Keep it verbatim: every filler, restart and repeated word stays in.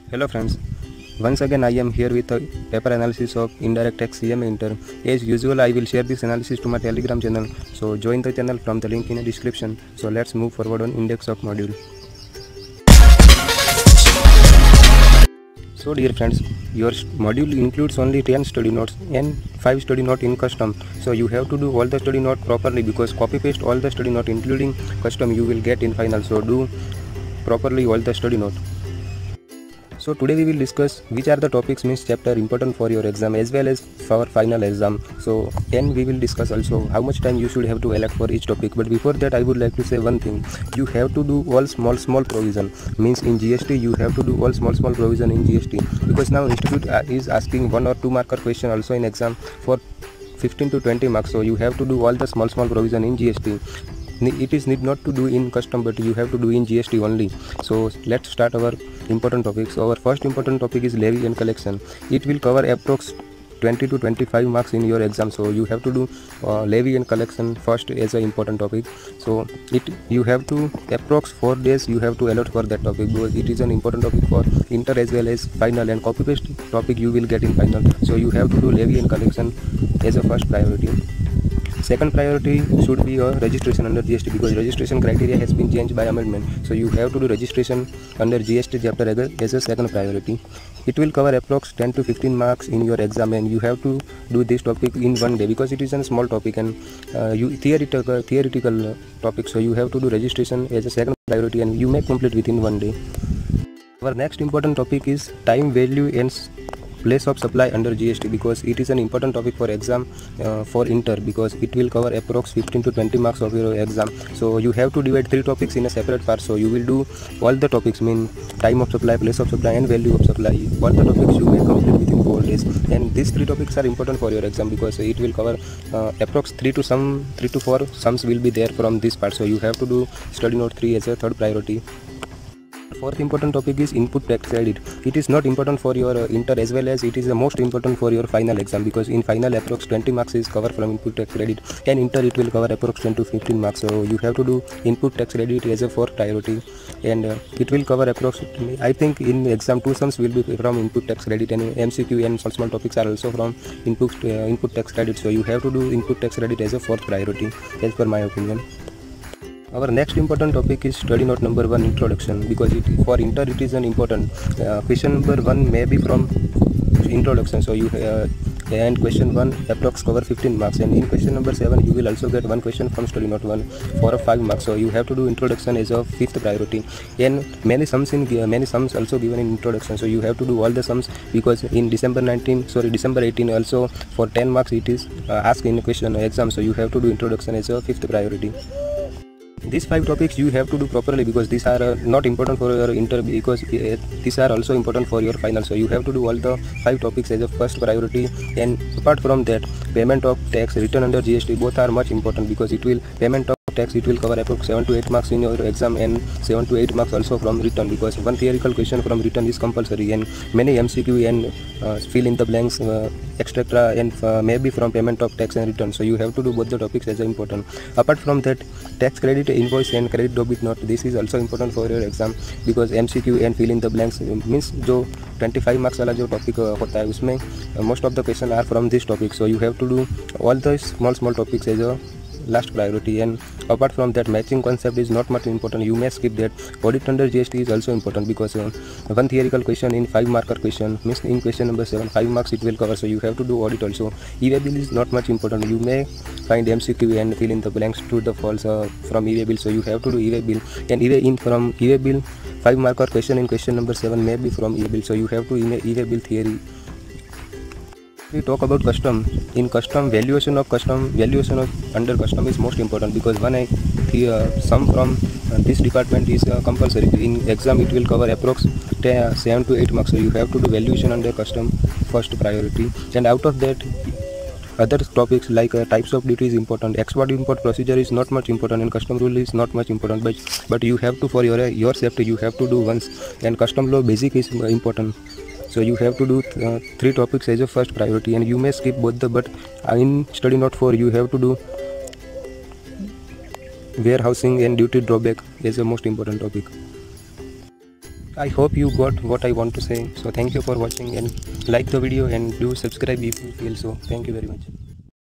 Hello friends, once again I am here with a paper analysis of indirect tax C M A Inter. As usual I will share this analysis to my telegram channel, so join the channel from the link in the description. So let's move forward on index of module. So dear friends, your module includes only ten study notes and five study notes in custom. So you have to do all the study notes properly, because copy paste all the study notes including custom you will get in final. So do properly all the study notes. So today we will discuss which are the topics means chapter important for your exam as well as for final exam. So and we will discuss also how much time you should have to allot for each topic. But before that I would like to say one thing. You have to do all small small provision. Means in G S T you have to do all small small provision in G S T, because now institute is asking one or two marker question also in exam for fifteen to twenty marks. So you have to do all the small small provision in G S T. It is need not to do in custom, but you have to do in G S T only. So let's start our important topics. Our first important topic is levy and collection. It will cover approx twenty to twenty-five marks in your exam. So you have to do uh, levy and collection first as an important topic. So it you have to approx four days you have to allot for that topic, because it is an important topic for inter as well as final, and copy paste topic you will get in final. So you have to do levy and collection as a first priority. Second priority should be your registration under G S T, because registration criteria has been changed by amendment. So you have to do registration under G S T chapter as a second priority. It will cover approx ten to fifteen marks in your exam, and you have to do this topic in one day, because it is a small topic and uh, you theoretical theoretical topic. So you have to do registration as a second priority, and you may complete within one day. Our next important topic is time value and place of supply under G S T, because it is an important topic for exam uh, for inter, because it will cover approx fifteen to twenty marks of your exam. So you have to divide three topics in a separate part. So you will do all the topics, mean time of supply, place of supply and value of supply. All the topics you may complete within four days, and these three topics are important for your exam, because it will cover uh, approx three to some three to four sums will be there from this part. So you have to do study note three as a third priority. Fourth important topic is input tax credit. It is not important for your uh, inter as well as it is the most important for your final exam, because in final approx twenty marks is covered from input tax credit, and inter it will cover approx ten to fifteen marks. So you have to do input tax credit as a fourth priority, and uh, it will cover approx, I think in exam two sums will be from input tax credit, and M C Q and small small topics are also from input uh, input tax credit. So you have to do input tax credit as a fourth priority, as per my opinion. Our next important topic is study note number one, introduction, because it, for inter it is an important uh, question number one may be from introduction. So you uh, and question one approx cover fifteen marks, and in question number seven you will also get one question from study note one for a five marks. So you have to do introduction as a fifth priority, and many sums in uh, many sums also given in introduction. So you have to do all the sums, because in December nineteenth sorry December eighteenth also for ten marks it is uh, asked in question exam. So you have to do introduction as a fifth priority. These five topics you have to do properly, because these are uh, not important for your inter, because uh, these are also important for your final. So you have to do all the five topics as a first priority. And apart from that, payment of tax, return under G S T, both are much important, because it will payment of tax it will cover approx seven to eight marks in your exam, and seven to eight marks also from return, because one theoretical question from return is compulsory, and many M C Q and uh, fill in the blanks uh, etc, and uh, maybe from payment of tax and return. So you have to do both the topics as important. Apart from that, tax credit invoice and credit debit note, this is also important for your exam, because M C Q and fill in the blanks means जो twenty-five marks वाला जो topic होता है उसमें most of the question are from this topic. So you have to do all the small small topics as a last priority. And apart from that, matching concept is not much important, you may skip that. Audit under G S T is also important, because uh, one theoretical question in five marker question means in question number seven five marks it will cover. So you have to do audit also. E-way bill is not much important, you may find M C Q and fill in the blanks to the false uh, from E-way bill. So you have to do E-way bill, and E-way in from E-way bill five marker question in question number seven may be from E-way bill. So you have to E-way bill theory. We talk about custom. In custom, valuation of custom, valuation of under custom is most important, because when I the uh, sum from uh, this department is uh, compulsory. In exam it will cover approx seven to eight marks. So you have to do valuation under custom first priority, and out of that other topics like uh, types of duty is important, export import procedure is not much important, and custom rule is not much important, but but you have to, for your your safety you have to do once, and custom law basic is important. So you have to do th uh, three topics as a first priority, and you may skip both the, but in study note four you have to do warehousing and duty drawback as a most important topic. I hope you got what I want to say. So thank you for watching, and like the video and do subscribe if you feel so. Thank you very much.